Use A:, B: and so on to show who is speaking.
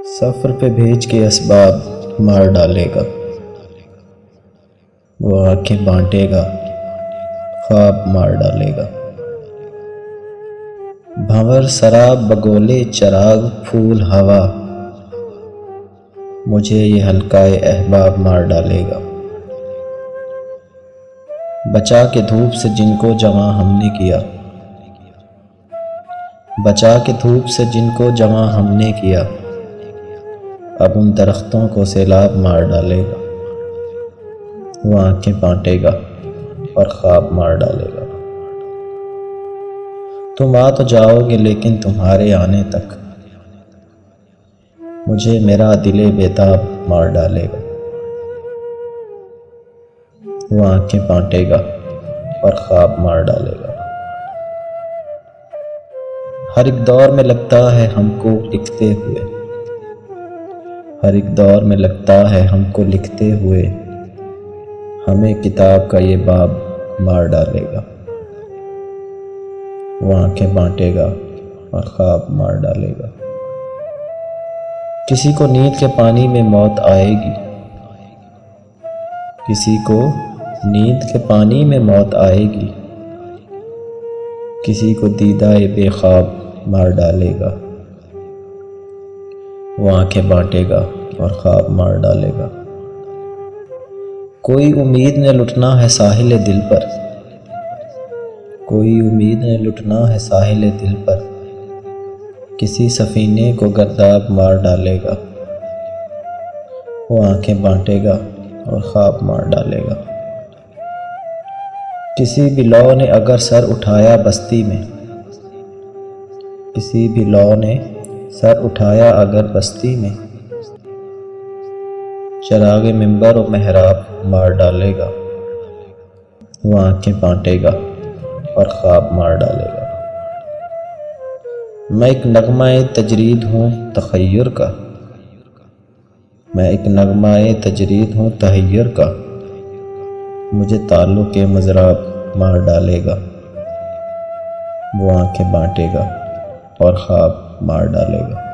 A: सफ़र पे भेज के असबाब मार डालेगा। वो आंखें बांटेगा, ख्वाब मार डालेगा। भंवर शराब बगोले चिराग फूल हवा, मुझे ये हल्काए अहबाब मार डालेगा। बचा के धूप से जिनको जवां हमने किया, बचा के धूप से जिनको जवां हमने किया, अब उन दरख्तों को सैलाब मार डालेगा। वो आंखें बांटेगा और ख्वाब मार डालेगा। तुम आ तो जाओगे लेकिन तुम्हारे आने तक मुझे मेरा दिले बेताब मार डालेगा। वो आंखें बांटेगा और ख्वाब मार डालेगा। हर एक दौर में लगता है हमको लिखते हुए, हर एक दौर में लगता है हमको लिखते हुए, हमें किताब का ये बाब मार डालेगा। वो आंखें बांटेगा और ख्वाब मार डालेगा। किसी को नींद के पानी में मौत आएगी, किसी को नींद के पानी में मौत आएगी, किसी को दीदाए बेख्वाब मार डालेगा। वो आंखें बांटेगा और ख्वाब मार डालेगा। कोई उम्मीद ने लुटना है साहिल दिल पर, कोई उम्मीद ने लुटना है साहिल दिल पर, किसी सफीने को गर्दाब मार डालेगा। वो आंखें बांटेगा और ख्वाब मार डालेगा। किसी भी लौ ने अगर सर उठाया बस्ती में, किसी भी लौ ने सर उठाया अगर बस्ती में, चरागे मिंबर और मेहराब मार डालेगा। वो आंखें बांटेगा और ख्वाब मार डालेगा। मैं एक नगमाए तजरीद हूँ तखय्युर का, मैं एक नगमाए तजरीद हूँ तहय्युर का, मुझे ताल्लुक़ मज़राब मार डालेगा। वो आंखें बांटेगा और ख्वाब मार डालेगा।